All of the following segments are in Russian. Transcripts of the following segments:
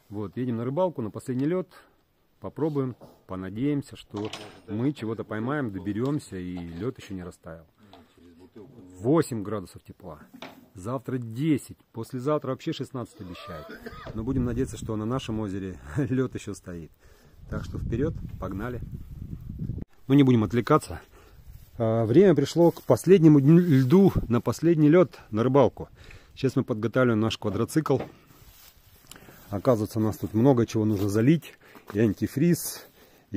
Вот, едем на рыбалку, на последний лед. Попробуем, понадеемся, что мы чего-то поймаем, доберемся, и лед еще не растаял. 8 градусов тепла. Завтра 10. Послезавтра вообще 16 обещают. Но будем надеяться, что на нашем озере лед еще стоит. Так что вперед, погнали. Ну, не будем отвлекаться. Время пришло к последнему льду, на последний лед, на рыбалку. Сейчас мы подготавливаем наш квадроцикл. Оказывается, у нас тут много чего нужно залить. И антифриз, и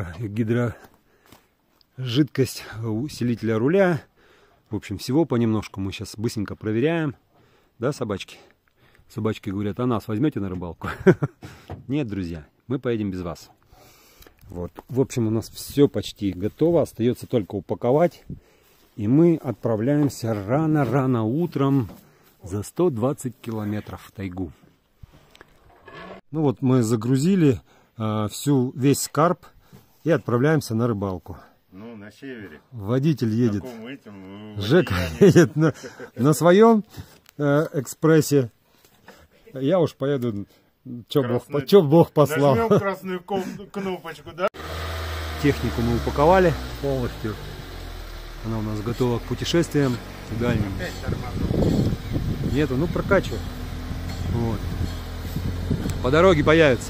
гидрожидкость усилителя руля. В общем, всего понемножку. Мы сейчас быстренько проверяем. Да, собачки? Собачки говорят, а нас возьмете на рыбалку? Нет, друзья, мы поедем без вас. Вот. В общем, у нас все почти готово. Остается только упаковать. И мы отправляемся рано-рано утром за 120 километров в тайгу. Ну вот мы загрузили весь скарб и отправляемся на рыбалку. Ну, на севере. Водитель едет. Жека едет на своем экспрессе. Я уж поеду, что Бог послал. Нажмем красную кнопочку, да? Технику мы упаковали полностью. Она у нас готова к путешествиям дальним. Нету, ну прокачивай. Вот. По дороге появится.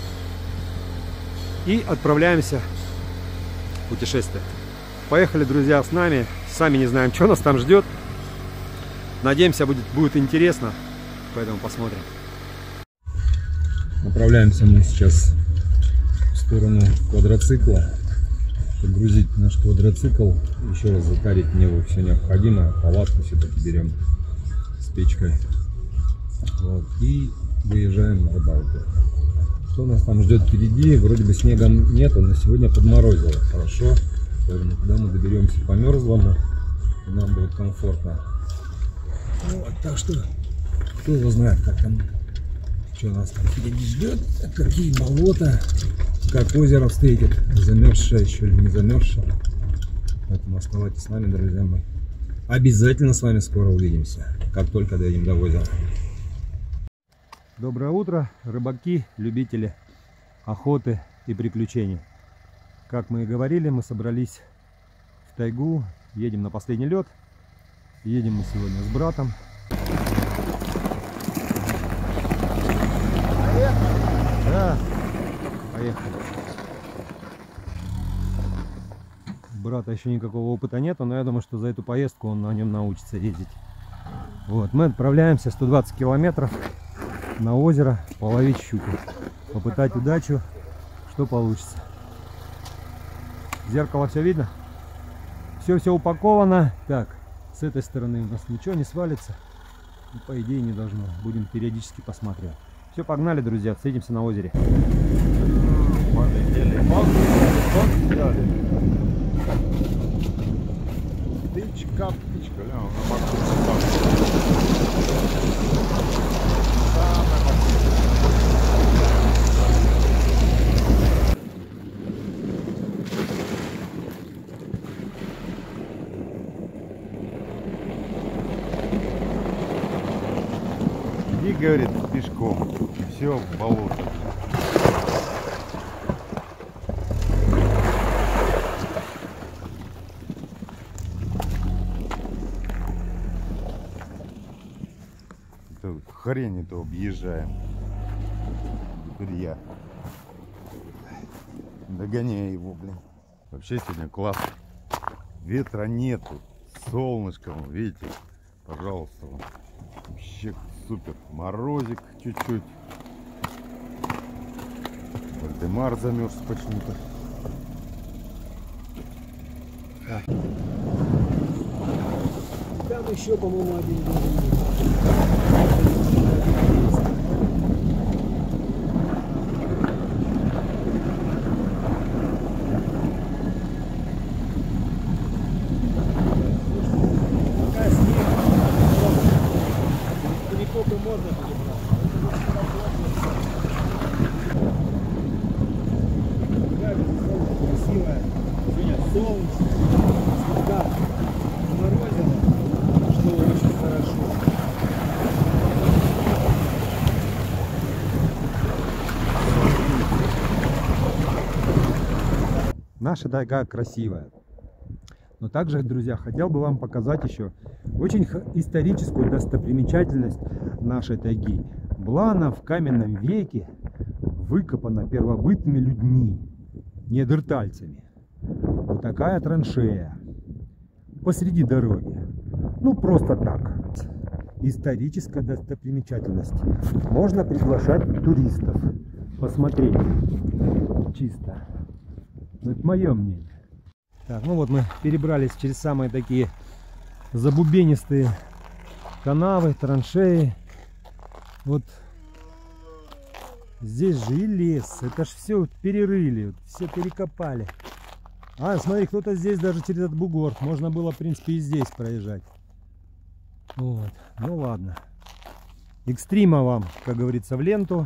И отправляемся в путешествие. Поехали, друзья, с нами. Сами не знаем, что нас там ждет. Надеемся, будет интересно. Поэтому посмотрим. Направляемся мы сейчас в сторону квадроцикла. Погрузить наш квадроцикл. Еще раз затарить в него все необходимое. Палатку все-таки берем с печкой. Вот. И выезжаем на рыбалку. Что нас там ждет впереди? Вроде бы снега нету, но сегодня подморозило хорошо. Поэтому когда мы доберемся по мерзлому, нам будет комфортно. Вот, так что, кто его знает, как там, что нас там впереди ждет, какие болота, как озеро встретит, замерзшее еще или не замерзшее. Поэтому оставайтесь с нами, друзья мои. Обязательно с вами скоро увидимся, как только доедем до озера. Доброе утро, рыбаки, любители охоты и приключений. Как мы и говорили, мы собрались в тайгу, едем на последний лед. Едем мы сегодня с братом. Да, поехали. Брата еще никакого опыта нету, но я думаю, что за эту поездку он на нем научится ездить. Вот, мы отправляемся 120 километров на озеро половить щуку, попытать удачу, что получится. Зеркало все видно? Все упаковано. Так, с этой стороны у нас ничего не свалится. И, по идее, не должно. Будем периодически посматривать. Все, погнали, друзья, встретимся на озере. Птичка, иди, говорит, пешком, и все в болото. Хрень это объезжаем. Теперь я догоняю его, блин. Вообще сегодня классно. Ветра нету, солнышко, видите, пожалуйста. Вообще супер. Морозик чуть-чуть. Вальдемар замерз почему-то. Там еще, по-моему, один был. наша тайга красивая. Но также, друзья, хотел бы вам показать еще очень историческую достопримечательность нашей тайги. Была она в каменном веке выкопана первобытными людьми, неандертальцами. Вот такая траншея посреди дороги. Ну, просто так. Историческая достопримечательность. Можно приглашать туристов посмотреть. Чисто. Ну, это мое мнение. Так, ну вот мы перебрались через самые такие забубенистые канавы, траншеи. Вот здесь же и лес. Это ж все перерыли, все перекопали. А, смотри, кто-то здесь даже через этот бугор. Можно было, в принципе, и здесь проезжать. Вот, ну ладно. Экстрима вам, как говорится, в ленту.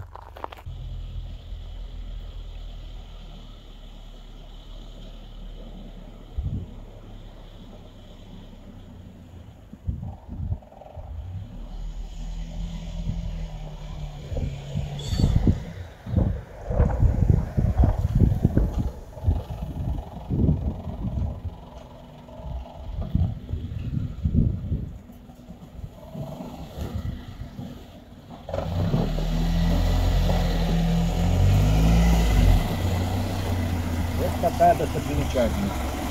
Такая достопримечательность.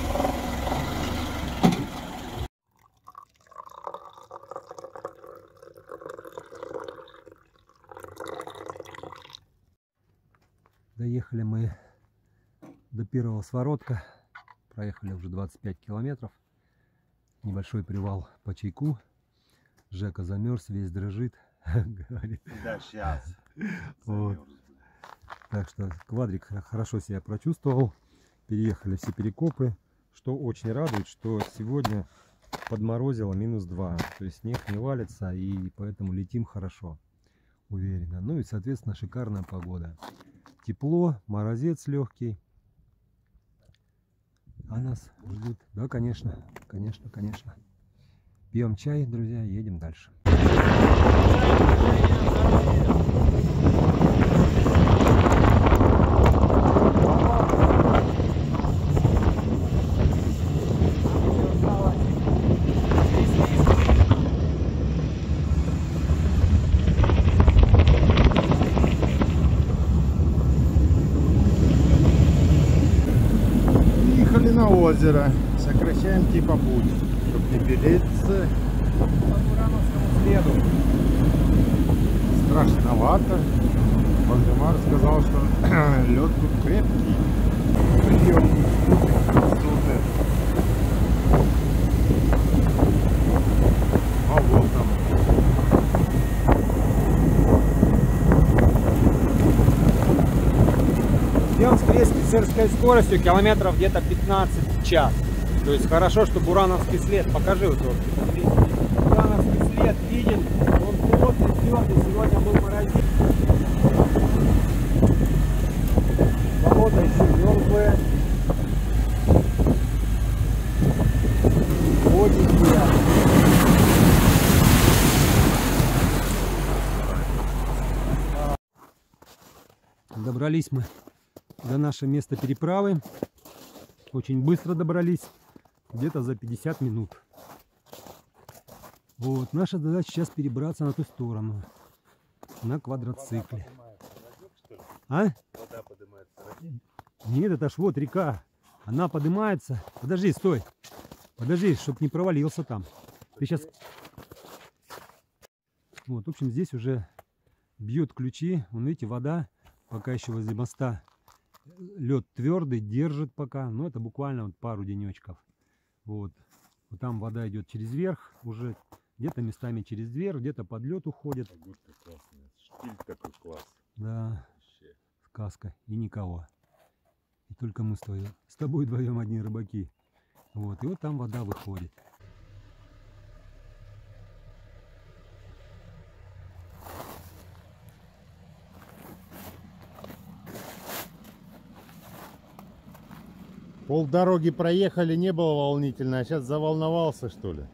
Доехали мы до первого своротка. Проехали уже 25 километров. Небольшой привал по чайку. Жека замерз, весь дрожит. Говорит. Да, сейчас. Вот. Так что квадрик хорошо себя прочувствовал. Переехали все перекопы. Что очень радует, что сегодня подморозило -2. То есть снег не валится, и поэтому летим хорошо, уверенно. Ну и, соответственно, шикарная погода. Тепло, морозец легкий. А нас ждут. Да, конечно, конечно, конечно. Пьем чай, друзья, едем дальше. Приехали на озеро. Сокращаем типа путь, чтобы не переться. По Бурановскому следу. Страшновато. Вальдемар сказал, что лед тут крепкий. Прием супер. А вот там. Идем с крейсерской скоростью километров где-то 15 в час. То есть хорошо, что Бурановский след. Покажи вот его. Бурановский след виден. Он плотный, твердый. Сегодня был морозец. Болото еще мерзлое. Очень приятно. Добрались мы до нашего места переправы. Очень быстро добрались. Где-то за 50 минут. Вот. Наша задача сейчас перебраться на ту сторону. На квадроцикле. А? Вода поднимается. Нет, это ж вот река. Она поднимается. Подожди, стой. Подожди, чтобы не провалился там. Ты сейчас... Вот, в общем, здесь уже бьют ключи. Вон, видите, вода. Пока еще возле моста лед твердый, держит пока. Но это буквально вот пару денечков. Вот. Вот там вода идет через верх. Уже где-то местами через верх, где-то под лед уходит. Погодка классная. Штиль такой класс. Да. Вообще. Сказка. И никого. И только мы с тобой вдвоем одни рыбаки. Вот. И вот там вода выходит. Пол дороги проехали, не было волнительно, а сейчас заволновался, что ли?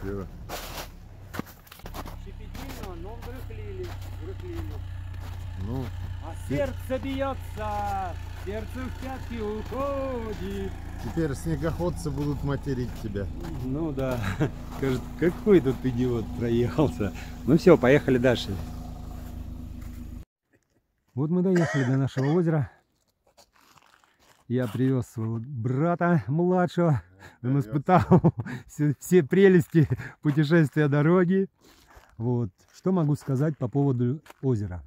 красиво. Щепетильно, но врыхлили. Ну, А сердце бьется, сердце в пятки уходит. теперь снегоходцы будут материть тебя. Ну да, скажет, какой тут идиот проехался. Ну все, поехали дальше. Вот мы доехали до нашего озера. Я привез своего брата младшего. Он испытал все прелести путешествия дороги. Вот. Что могу сказать по поводу озера?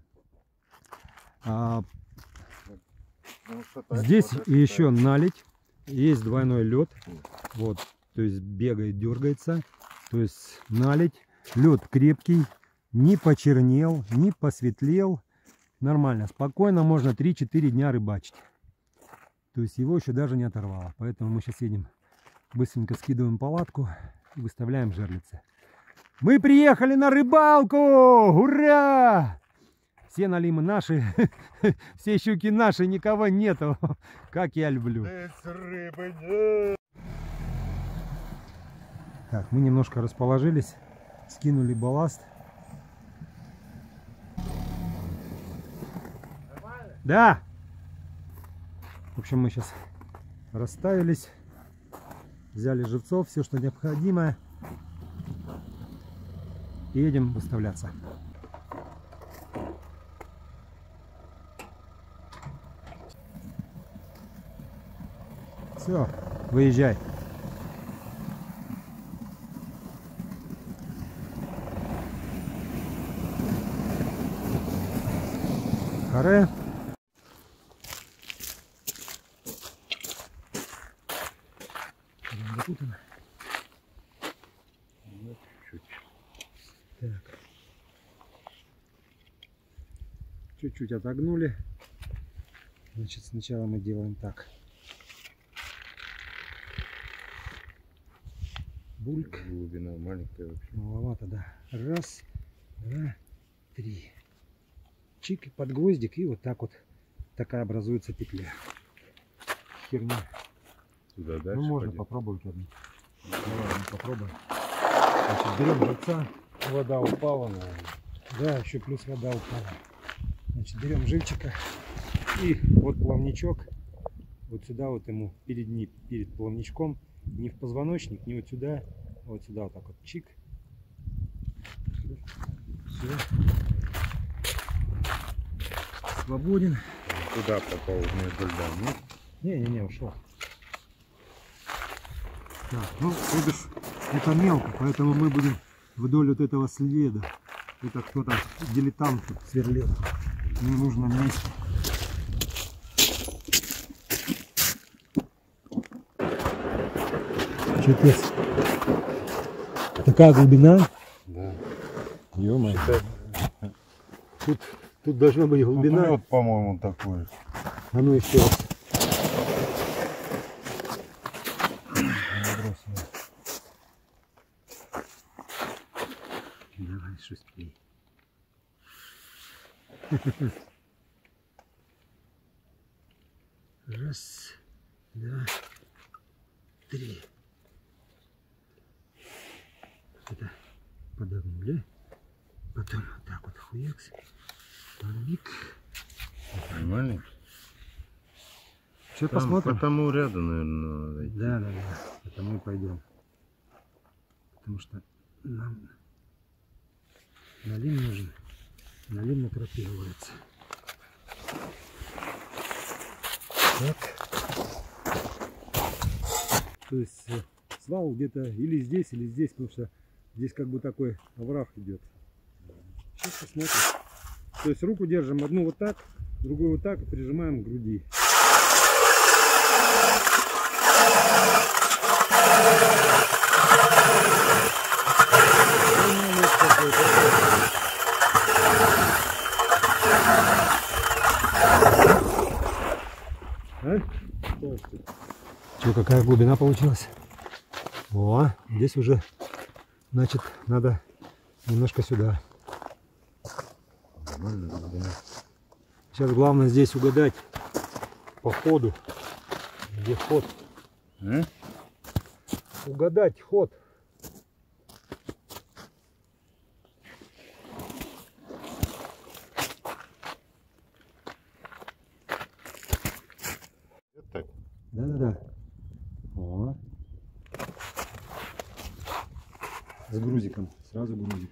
Здесь еще наледь. Есть двойной лед. Вот. То есть бегает, дергается. То есть наледь. Лед крепкий. Не почернел, не посветлел. Нормально. Спокойно можно 3-4 дня рыбачить. То есть его еще даже не оторвало. Поэтому мы сейчас едем, быстренько скидываем палатку и выставляем жерлицы. Мы приехали на рыбалку! Ура! Все налимы наши, все щуки наши, никого нету. Как я люблю. Так, мы немножко расположились, скинули балласт. Да! В общем, мы сейчас расставились, взяли живцов, все, что необходимо, и едем выставляться. Все, выезжай. Харе. Запутано. Вот чуть-чуть. Так. Чуть-чуть отогнули. Значит, сначала мы делаем так. Бульк. Глубина маленькая вообще. Маловато, да. Раз, два, три. Чик под гвоздик, и вот так вот такая образуется петля. Херня. Туда дальше. Ну, можно пойдем. попробовать одну. Ну, ладно, попробуем. Значит, берем живца. Вода упала, наверное. Да, еще плюс вода упала. Значит, берем живчика. И вот плавничок. Вот сюда вот ему перед плавничком. Не в позвоночник, не вот сюда. Вот сюда вот так вот. Чик. Все. Свободен. Куда попал между льда? Нет? Не, ушел. Так, ну, видишь, это мелко, поэтому мы будем вдоль вот этого следа. Это кто-то, дилетант тут сверлил в ненужном месте. Чепец. Такая глубина. Да. Ё-моё. Тут должна быть глубина. Вот, по-моему, такой. А ну еще раз. Давай шустрей. Раз, два, три. Это подогнули. Потом вот так вот хуякс. Бик. Нормально? Сейчас посмотрим. По тому ряду, наверное, надо идти. Да. Это мы пойдем. Потому что нам налим нужен. Налим накропивается. Так. То есть свал где-то или здесь, потому что здесь как бы такой овраг идет. Сейчас посмотрим. То есть руку держим одну вот так, другую вот так и прижимаем к груди. Что, какая глубина получилась? О, здесь уже, значит, надо немножко сюда. Сейчас главное здесь угадать по ходу, где ход. Угадать ход. С грузиком. Сразу грузик.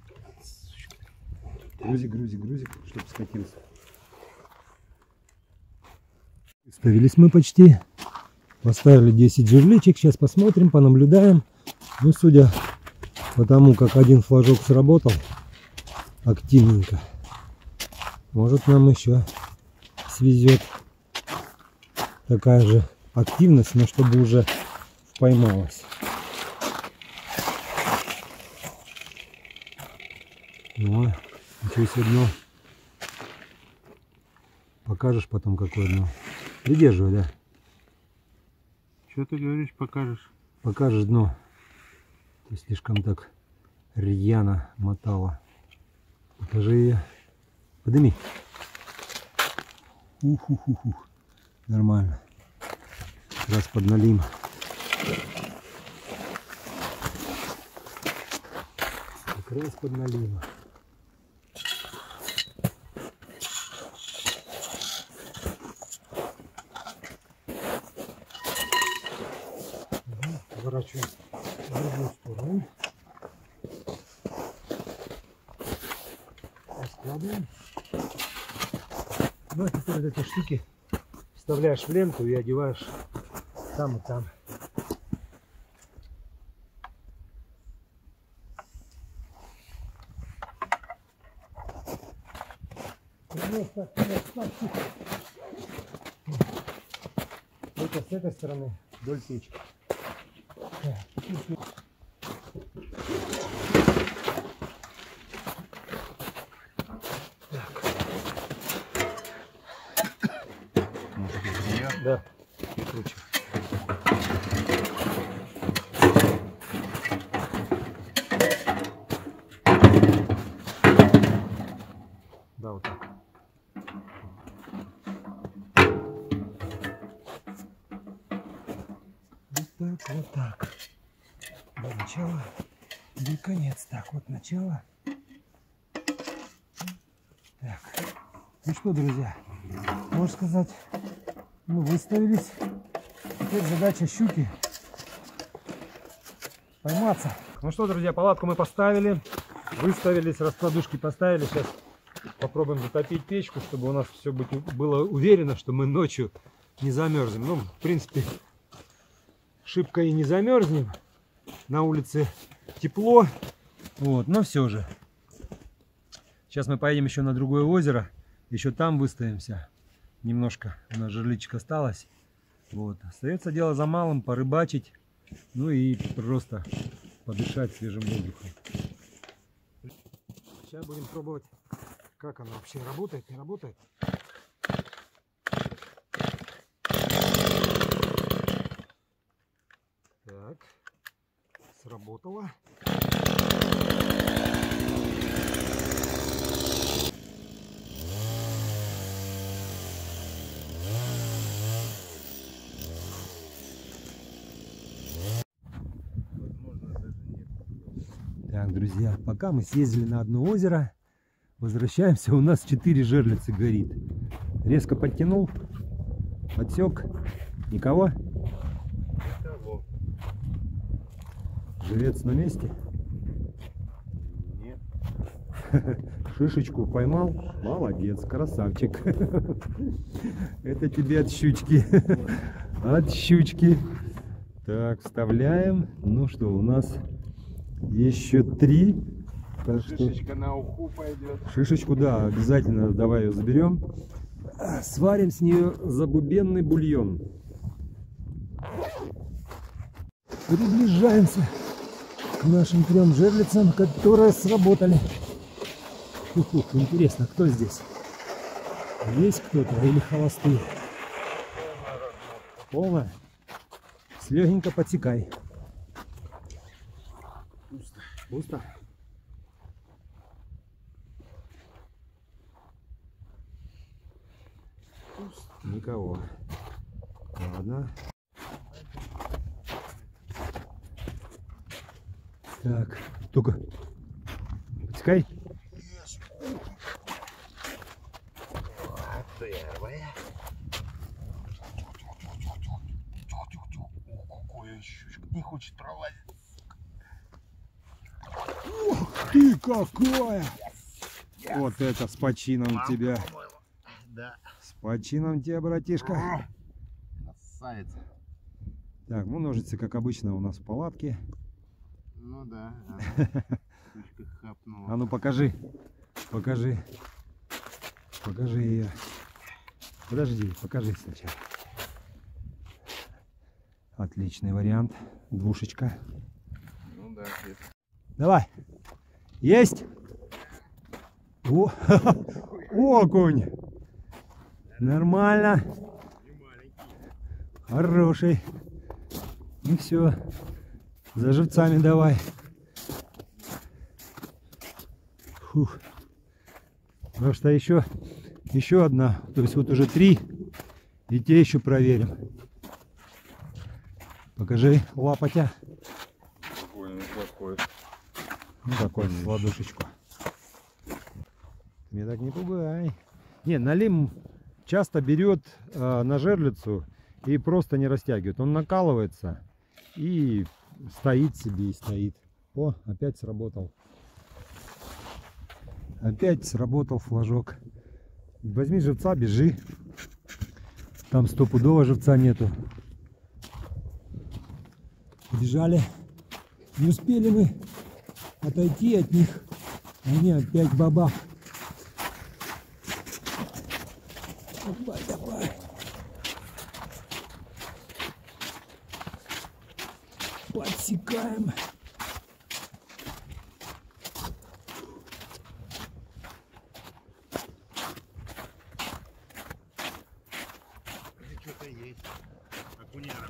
Грузик, чтобы скатился. Ставились мы почти. Поставили 10 жерличек. Сейчас посмотрим, понаблюдаем. Ну, судя по тому, как один флажок сработал активненько, может, нам еще свезет такая же активность, но чтобы уже поймалась. Ну, ничего себе дно. Покажешь потом, какое дно. Придерживай, да? Что ты говоришь, покажешь? Покажешь дно. Ты слишком так рьяно мотала. Покажи ее. Подними. Ух. Нормально. Как раз подналим. Как раз подналим. Поворачиваем в другую сторону. Раскладываем. Ну а теперь вот эти штуки вставляешь в ленту и одеваешь там и там. Это с этой стороны вдоль печки. Да, круче. Да, вот так. Вот так. До начала, до конец. Так, вот начало. Так. Ну что, друзья, можно сказать, мы выставились. Теперь задача щуки пойматься. Ну что, друзья, палатку мы поставили, выставились, раскладушки поставили. Сейчас попробуем затопить печку, чтобы у нас все было уверено, что мы ночью не замерзнем. Ну, в принципе, шибко и не замерзнем. На улице тепло, вот, но все же. Сейчас мы поедем еще на другое озеро, еще там выставимся. Немножко у нас жерличек осталось. Вот. Остается дело за малым, порыбачить, ну и просто подышать свежим воздухом. Сейчас будем пробовать, как оно вообще работает, не работает. Так, сработало. Так, друзья, пока мы съездили на одно озеро, возвращаемся, у нас 4 жерлицы горит. Резко подтянул, подсек, никого. Живец на месте? Нет. Шишечку поймал? Молодец, красавчик. Это тебе от щучки. От щучки. Так, вставляем. Ну что, у нас еще 3. Шишечка на уху пойдет. Шишечку, да, обязательно давай ее заберем. Сварим с нее забубенный бульон. Приближаемся к нашим 3 жерлицам, которые сработали. Ух, интересно, кто здесь? Есть кто-то или холостые? Полно. Слегенько подсекай. Пусто. Пусто. Никого. Ладно. Так, только подсекай. Первая. Какая щучка. Не хочет пролазить. какое! Вот это с почином тебя. Да. С почином тебя, братишка. Красавец. Так, ну ножицы, как обычно, у нас в палатке. Ну да. Сучка хапнула. А ну покажи. Покажи. Покажи ее. Подожди, покажи сначала. Отличный вариант. Двушечка. Ну да. Давай. Есть? О, окунь. Нормально. Хороший. Ну все. За живцами давай. Фух. Потому что еще одна. То есть вот уже 3. И те еще проверим. Покажи лапотя. Ну такой с ладошечку. Меня так не пугай. Не, налим часто берет на жерлицу и просто не растягивает. Он накалывается и стоит себе и стоит. О, опять сработал. Опять сработал флажок. Возьми живца, бежи. Там стопудово живца нету. Бежали. Не успели мы отойти от них. Они опять бабах. Давай, давай. Подсекаем. Что-то есть. Окуняра.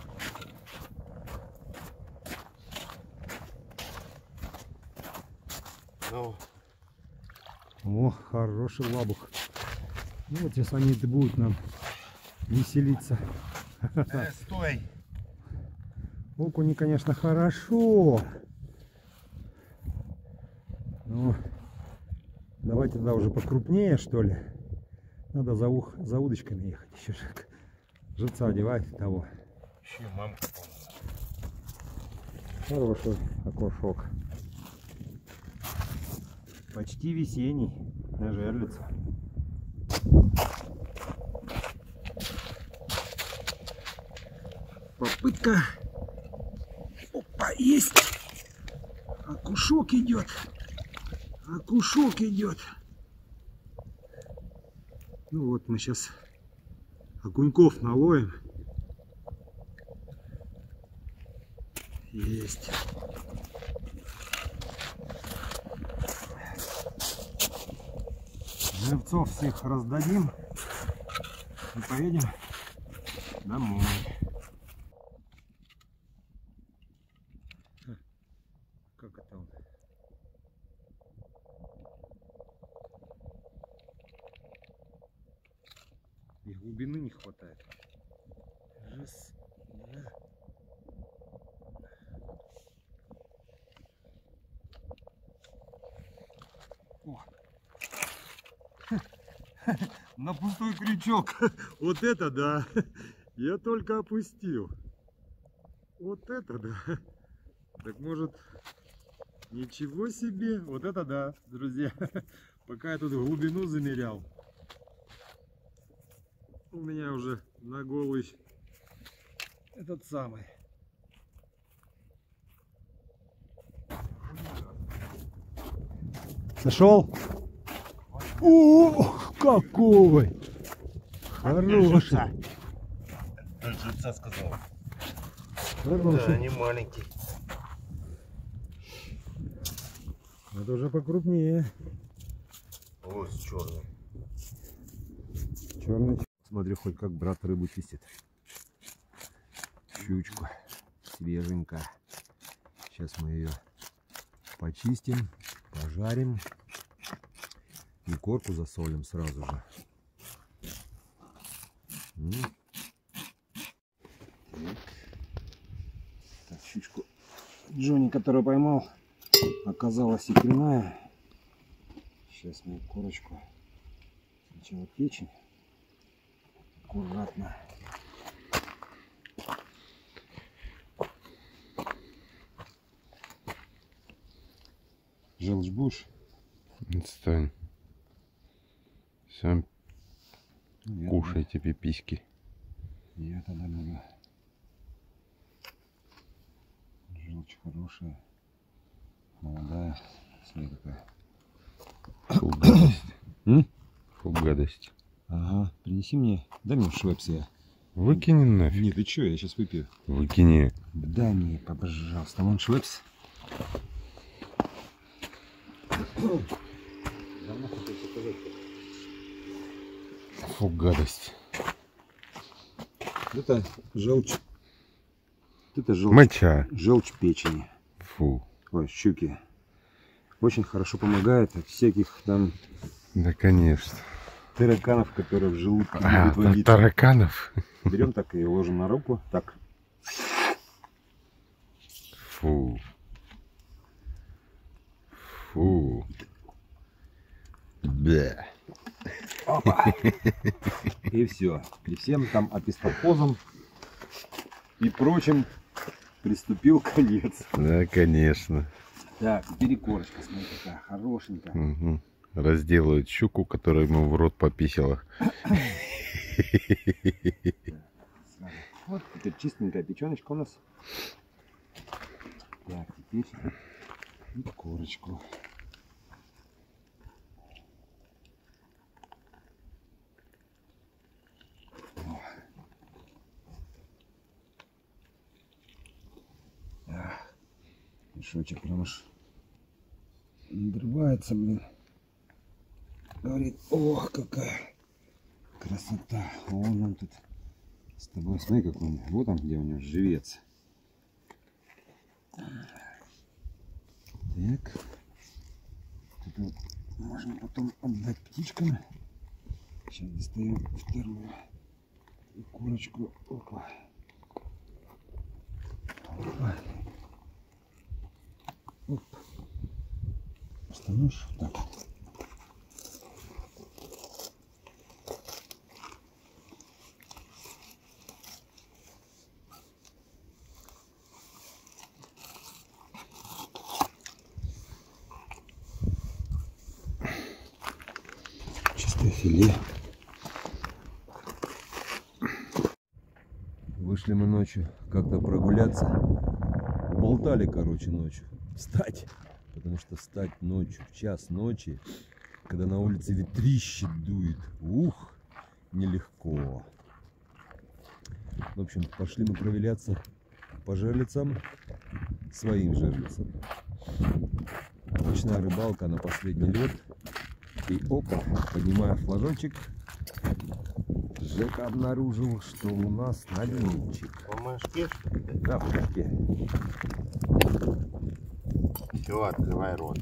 Ну. О, хороший лабух. Ну вот сейчас они будут нам веселиться. Стой. Окуни, конечно, хорошо. Ну, давайте тогда уже покрупнее, что ли. Надо за удочками ехать. Еще же живца одевать того. Еще мамка. Хороший окушок. Почти весенний. На жерлицу. Попытка. Опа, есть. Окушок идет. Окушок идет. Ну вот мы сейчас окуньков наловим. Есть. Живцов всех раздадим и поедем домой. Как это он? И глубины не хватает. Раз, два. О. На пустой крючок. Вот это да. Я только опустил. Вот это да. Так может, ничего себе. Вот это да, друзья. Пока я тут глубину замерял, у меня уже на голый этот самый. Сошел? О, какой! Хороший. Живца сказал. Хороший. Да, не маленький. Это уже покрупнее. Ой, черный. Черный. Смотри, хоть как брат рыбу чистит. Щучку. Свеженькая. Сейчас мы ее почистим, пожарим. И корку засолим сразу же. Так, щучку Джонни, которую поймал, оказалась икряная. Сейчас мы корочку. Сначала печень. Аккуратно. Желчь будешь? Отстань. Сам кушайте пиписьки. Я тогда люблю. Желчь хорошая. Молодая. Смотри какая. Фу, гадость. Фу, гадость. Ага, принеси мне. Дай мне швепс я. Выкини нафиг. Нет, ты чё, я сейчас выпью. Выкини. Дай мне, пожалуйста, вон швепс. Фу, гадость. Это желчь. Это желчь. Моча. Желчь печени. Фу. Ой, щуки. Очень хорошо помогает от всяких там Да, конечно. тараканов, которые в желудке будут водить. Тараканов. Берем так и ложим на руку. Так. Фу. Фу. Да. Опа. И все. И всем там апистопозом и прочим приступил конец. Да, конечно. Так, теперь и корочка, смотри, какая хорошенькая. Угу. Разделают щуку, которая ему в рот пописала. Вот теперь чистенькая печеночка у нас. Так, теперь и корочку. Мешочек прям аж надрывается, блин. Говорит, ох, какая красота. Вон он тут с тобой, смотри, какой он. Вот он, где у него живец. Так. Это можно потом отдать птичкам. Сейчас достаем вторую курочку. Опа. Опа. Оп. Остановишь? Так. Чистое филе. Вышли мы ночью как-то прогуляться. Болтали, короче, ночью. Встать. Потому что встать ночью, в час ночи, когда на улице ветрище дует, ух, нелегко. В общем, пошли мы провиляться по жерлицам, своим жерлицам. Ночная рыбалка на последний лед. И опа, поднимая флажочек, Жека обнаружил, что у нас налимчик. В мешке? Да, в мешке. Все, открывай рот.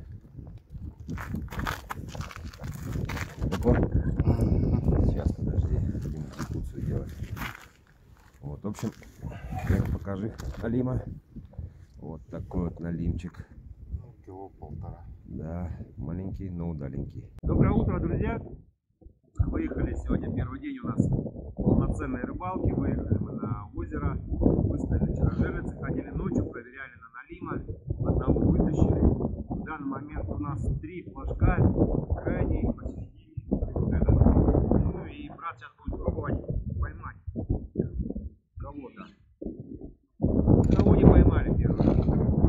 Опа. Сейчас, подожди, будем экзекуцию делать. Вот, в общем, покажи налима. Вот такой вот налимчик. Ну, кило полтора. Да, маленький, но удаленький. Доброе утро, друзья! Выехали сегодня, первый день у нас полноценной рыбалки. Выехали мы на озеро, выставили вчера жерлицы, ходили ночью, проверяли на налима. Одного вытащили. В данный момент у нас 3 флажка, крайний, посередине, вот этот. Ну и брат сейчас будет пробовать поймать кого-то. Кого не поймали первый раз.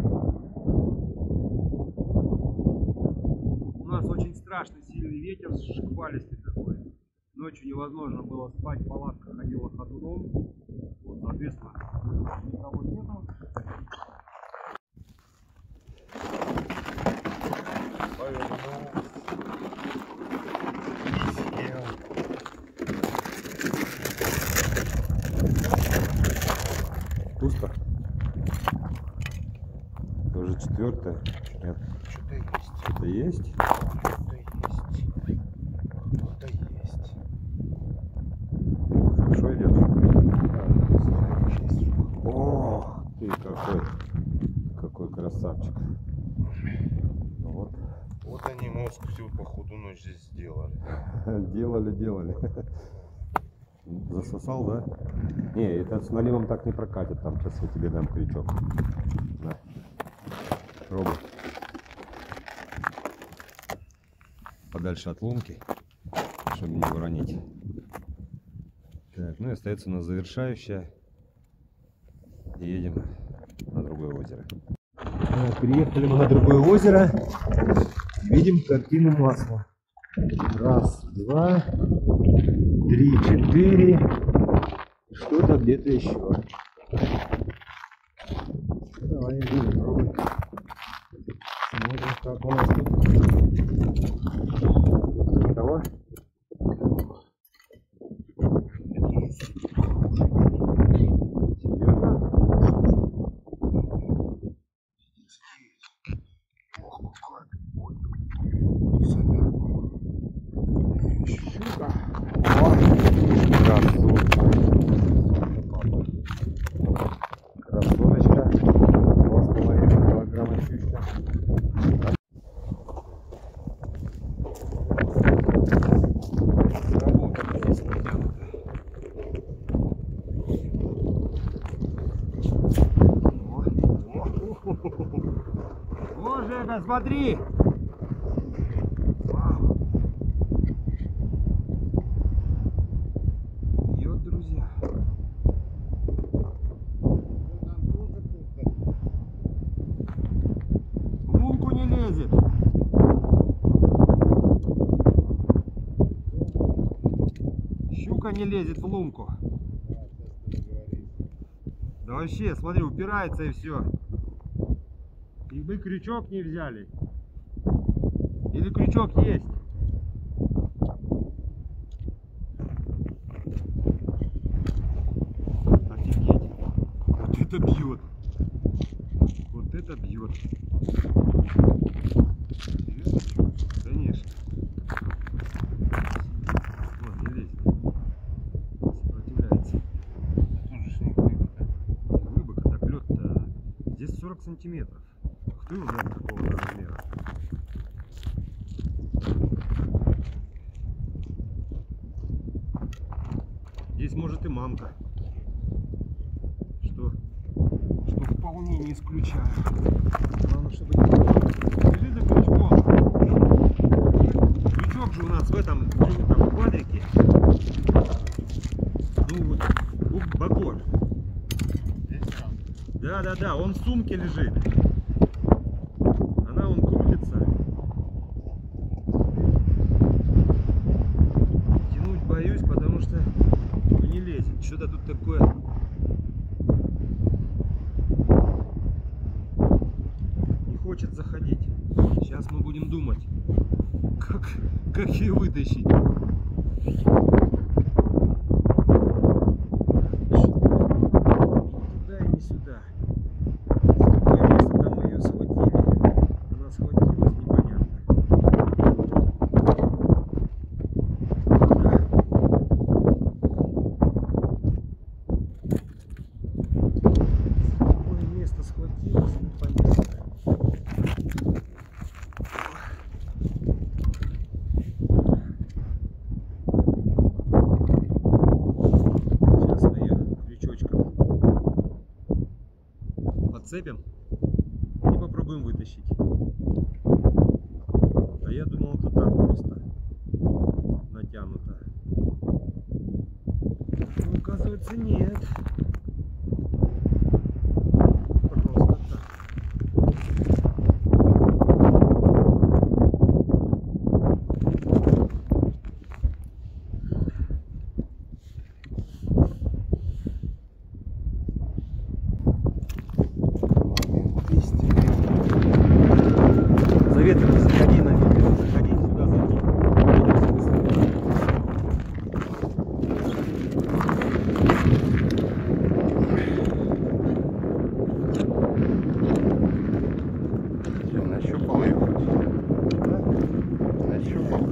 У нас очень страшный сильный ветер, шквалистый такой. Ночью невозможно было спать, палатка ходила ходуном. Вот, соответственно, никого нету. Пусто? Тоже четвертое? Нет. Что-то есть. Что-то есть? Что-то есть. Хорошо идет? Шесть штук. О, ты какой красавчик. Ну вот. Вот они мозг всю походу ночь здесь сделали. Делали. Засосал, да? Не, это с налимом так не прокатит. Там сейчас я тебе дам крючок. На. Пробуй. подальше от лунки, чтобы не уронить. Так, ну и остается у нас завершающая. И едем на другое озеро. Так, приехали мы на другое озеро. Видим картину масла. Раз, два, три, четыре. Что-то где-то еще. Давай, иди, пробуй. Смотрим, как у нас тут. Кого? Красоточка. 2,5 килограмма щучка. Работа здесь натянута. О, Жека, смотри! Бьет, друзья. В лунку не лезет. Щука не лезет в лунку. Да вообще, смотри, упирается и все. И мы крючок не взяли. Или крючок есть? Офигеть. Вот это бьет. Вот это бьет. Конечно. Вот, не лезет. Сопротивляется. Глубоко так лед-то. Здесь 40 сантиметров. Кто его знает какого размера? Здесь может и мамка. Что вполне не исключаю. Главное, чтобы не бежит за крючком. Крючок же у нас в этом квадрике. Ну вот, у боков. Да, он в сумке лежит. Она он крутится. Тянуть боюсь, потому что не лезет. Что-то тут такое. Не хочет заходить. Сейчас мы будем думать, как ее вытащить. Туда и не сюда. Какое место там мы ее схватили? Она схватилась непонятно. Какое место схватилось, непонятно. Сейчас мы ее крючочком подцепим и попробуем вытащить. А я думал, это так просто натянуто. Но оказывается, нет. Просто так. Заветренно заходи на видео, заходи сюда, заходи. Я нащупал ее. Нащупал.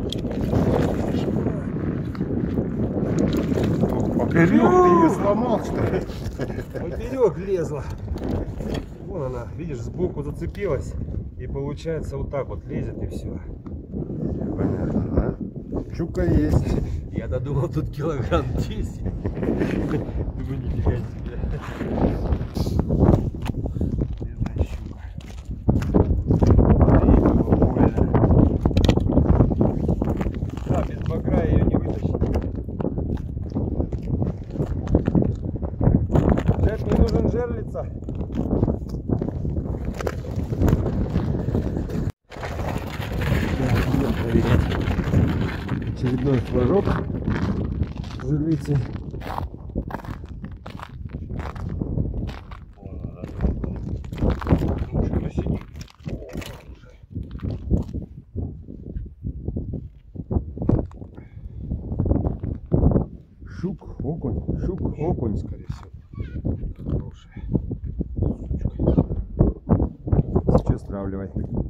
Поперек ты ее сломал, что ли? Поперек лезла. Вон она, видишь, сбоку зацепилась. И получается вот так вот лезет и все. Понятно, да? Щука есть. Я додумал, тут килограмм 10. Думаю, нифига себе. Бедная щука. Ей было больно. очередной флажок жерлицы. Щук, окунь, щук, окунь, скорее всего. Хорошая сучка. Сейчас стравливай.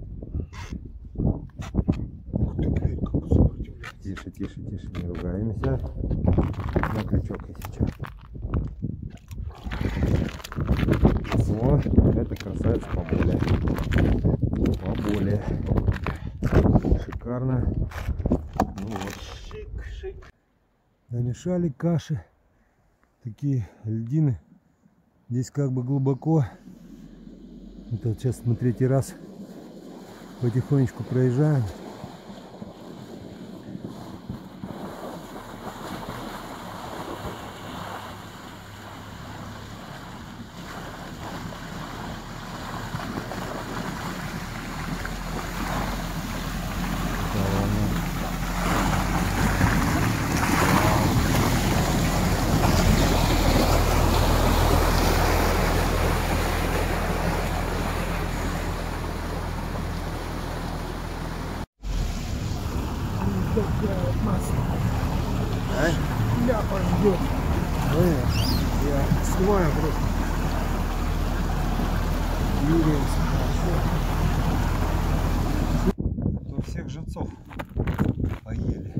Тише, тише, тише, не ругаемся. На крючок я сейчас. О, это красавица поболее. Поболее. Шикарно. Ну вот. Шик, шик. Намешали каши. Такие льдины. Здесь как бы глубоко. Это вот сейчас на третий раз потихонечку проезжаем. Ляпа ждет. Я снимаю просто. Двигаемся хорошо. То всех живцов поели.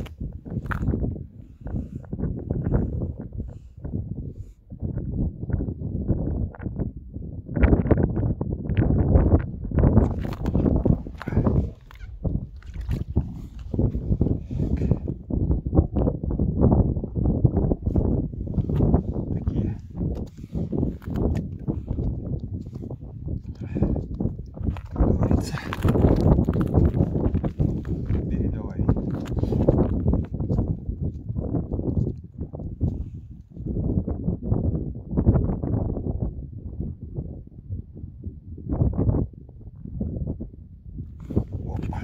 Передавай. Опа.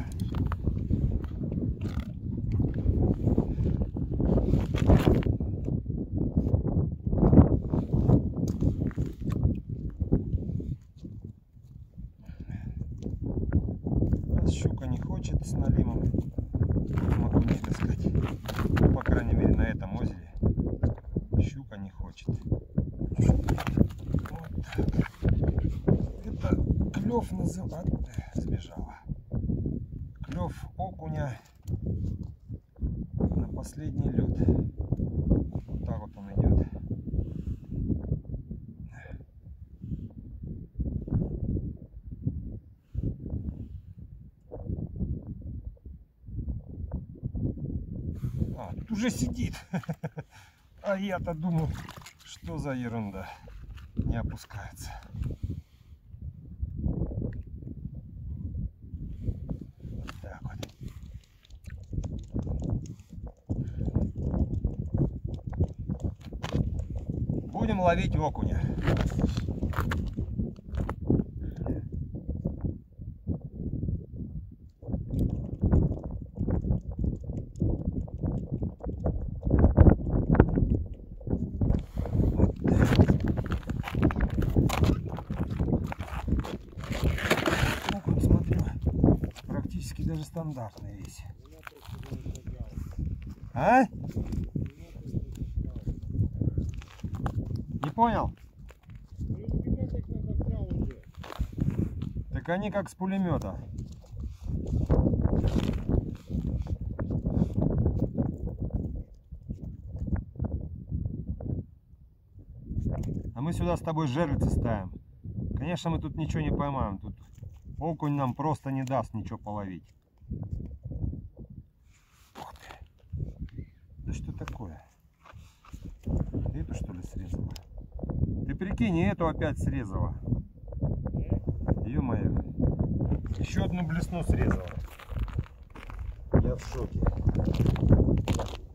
Раз щука не хочет с налимом, могу не искать. Ну, по крайней мере, на этом озере щука не хочет. Вот так. Это клев называется. Сбежала. Клев окуня на последний лед. Вот так вот он идет. А, тут уже сидит. А я-то думал, что за ерунда. Не опускается. Вот так вот. Будем ловить окуня. Окунь, смотрю, практически даже стандартный весь. А? Не понял? Так они как с пулемета. А мы сюда с тобой жерлицы ставим. Конечно, мы тут ничего не поймаем. Тут окунь нам просто не даст ничего половить. Ух ты. Да что такое? Эту что ли срезала? Ты прикинь, и эту опять срезала. Ё-моё. Еще одну блесну срезала. Я в шоке.